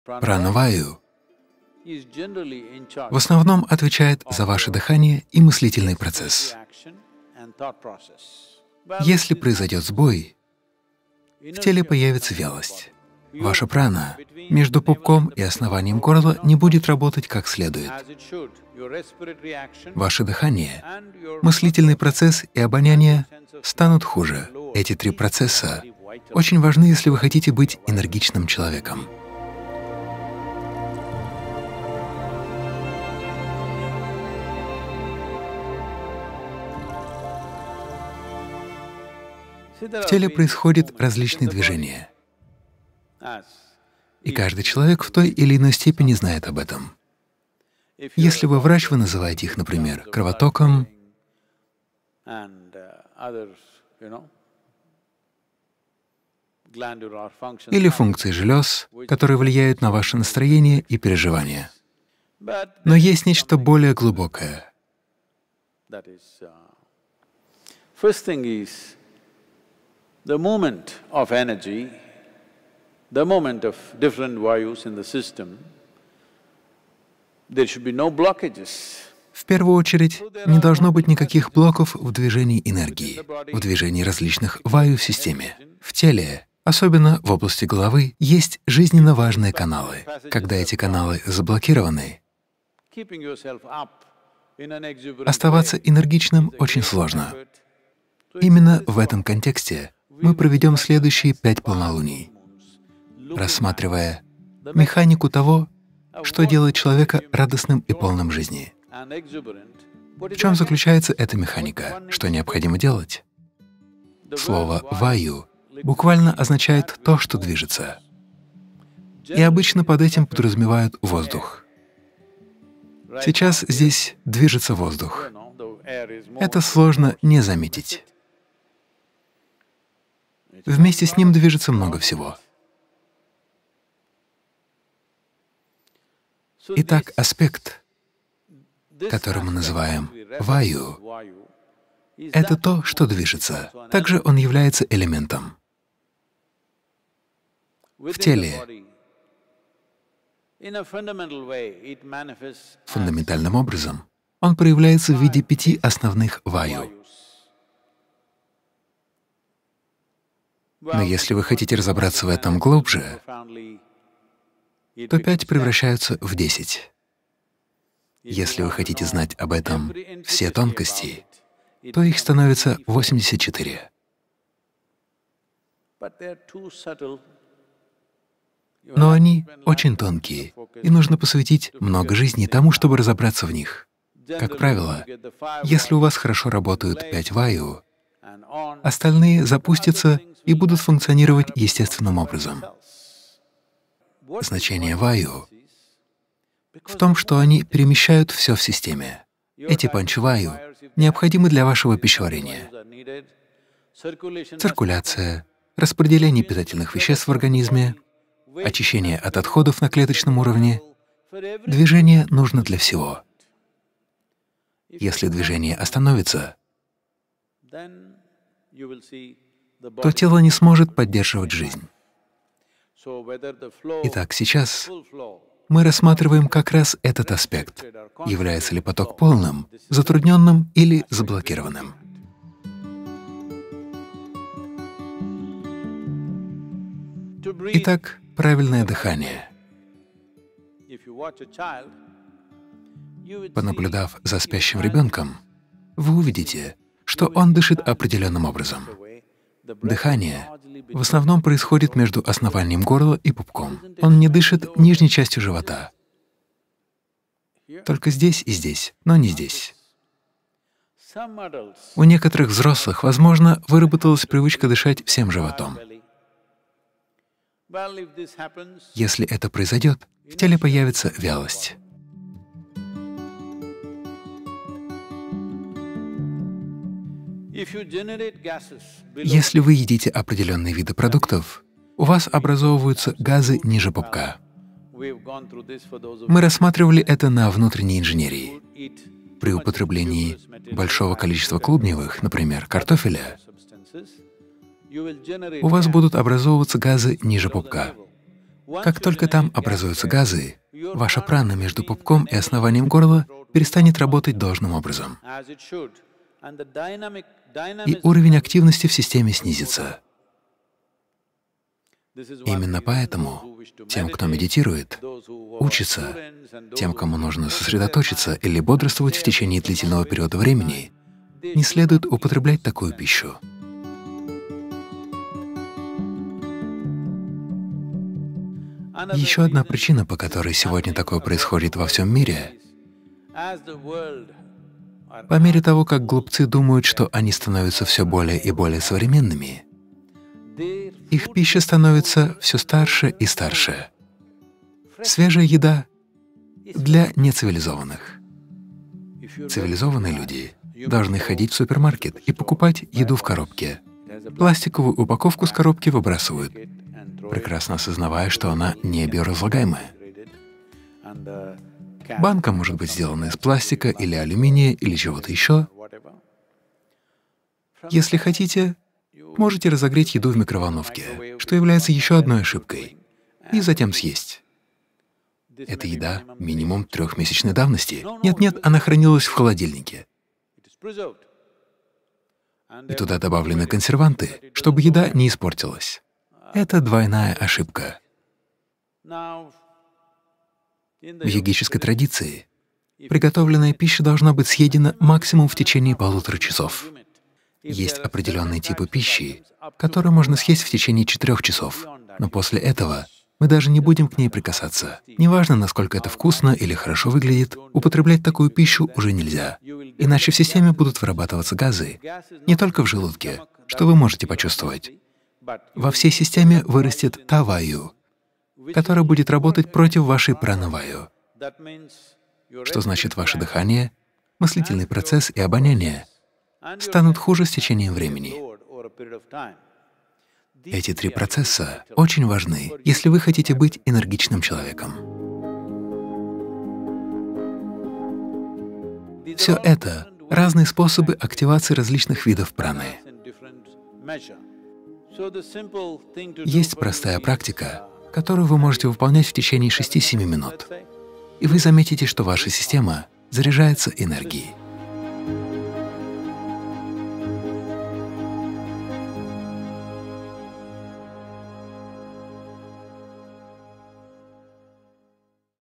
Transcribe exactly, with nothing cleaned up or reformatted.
Пранаваю в основном отвечает за ваше дыхание и мыслительный процесс. Если произойдет сбой, в теле появится вялость. Ваша прана между пупком и основанием горла не будет работать как следует. Ваше дыхание, мыслительный процесс и обоняние станут хуже. Эти три процесса очень важны, если вы хотите быть энергичным человеком. В теле происходят различные движения, и каждый человек в той или иной степени знает об этом. Если вы врач, вы называете их, например, кровотоком или функцией желез, которые влияют на ваше настроение и переживания. Но есть нечто более глубокое. The movement of energy, the movement of different vayus in the system, there should be no blockages. В первую очередь, не должно быть никаких блоков в движении энергии, в движении различных ваю в системе. В теле, особенно в области головы, есть жизненно важные каналы. Когда эти каналы заблокированы, оставаться энергичным очень сложно. Именно в этом контексте мы проведем следующие пять полнолуний, рассматривая механику того, что делает человека радостным и полным жизни. В чем заключается эта механика? Что необходимо делать? Слово «ваю» буквально означает «то, что движется». И обычно под этим подразумевают воздух. Сейчас здесь движется воздух. Это сложно не заметить. Вместе с ним движется много всего. Итак, аспект, который мы называем ваю, это то, что движется. Также он является элементом. В теле фундаментальным образом он проявляется в виде пяти основных ваю. Но если вы хотите разобраться в этом глубже, то пять превращаются в десять. Если вы хотите знать об этом все тонкости, то их становится восемьдесят четыре. Но они очень тонкие, и нужно посвятить много жизни тому, чтобы разобраться в них. Как правило, если у вас хорошо работают пять ваю, остальные запустятся и будут функционировать естественным образом. Значение ваю в том, что они перемещают все в системе. Эти панчваю необходимы для вашего пищеварения. Циркуляция, распределение питательных веществ в организме, очищение от отходов на клеточном уровне. Движение нужно для всего. Если движение остановится, то тело не сможет поддерживать жизнь. Итак, сейчас мы рассматриваем как раз этот аспект. Является ли поток полным, затрудненным или заблокированным? Итак, правильное дыхание. Понаблюдав за спящим ребенком, вы увидите, что он дышит определенным образом. Дыхание в основном происходит между основанием горла и пупком. Он не дышит нижней частью живота. Только здесь и здесь, но не здесь. У некоторых взрослых, возможно, выработалась привычка дышать всем животом. Если это произойдет, в теле появится вялость. Если вы едите определенные виды продуктов, у вас образовываются газы ниже пупка. Мы рассматривали это на внутренней инженерии. При употреблении большого количества клубневых, например, картофеля, у вас будут образовываться газы ниже пупка. Как только там образуются газы, ваша прана между пупком и основанием горла перестанет работать должным образом, и уровень активности в системе снизится. Именно поэтому тем, кто медитирует, учится, тем, кому нужно сосредоточиться или бодрствовать в течение длительного периода времени, не следует употреблять такую пищу. Еще одна причина, по которой сегодня такое происходит во всем мире, по мере того, как глупцы думают, что они становятся все более и более современными, их пища становится все старше и старше. Свежая еда для нецивилизованных. Цивилизованные люди должны ходить в супермаркет и покупать еду в коробке. Пластиковую упаковку с коробки выбрасывают, прекрасно осознавая, что она не биоразлагаемая. Банка может быть сделана из пластика или алюминия или чего-то еще. Если хотите, можете разогреть еду в микроволновке, что является еще одной ошибкой, и затем съесть. Эта еда минимум трехмесячной давности. Нет-нет, она хранилась в холодильнике. И туда добавлены консерванты, чтобы еда не испортилась. Это двойная ошибка. В йогической традиции приготовленная пища должна быть съедена максимум в течение полутора часов. Есть определенные типы пищи, которые можно съесть в течение четырех часов, но после этого мы даже не будем к ней прикасаться. Неважно, насколько это вкусно или хорошо выглядит, употреблять такую пищу уже нельзя, иначе в системе будут вырабатываться газы, не только в желудке, что вы можете почувствовать. Во всей системе вырастет та ваю, которая будет работать против вашей пранаваю, что значит ваше дыхание, мыслительный процесс и обоняние станут хуже с течением времени. Эти три процесса очень важны, если вы хотите быть энергичным человеком. Все это — разные способы активации различных видов праны. Есть простая практика, которую вы можете выполнять в течение шести-семи минут, и вы заметите, что ваша система заряжается энергией.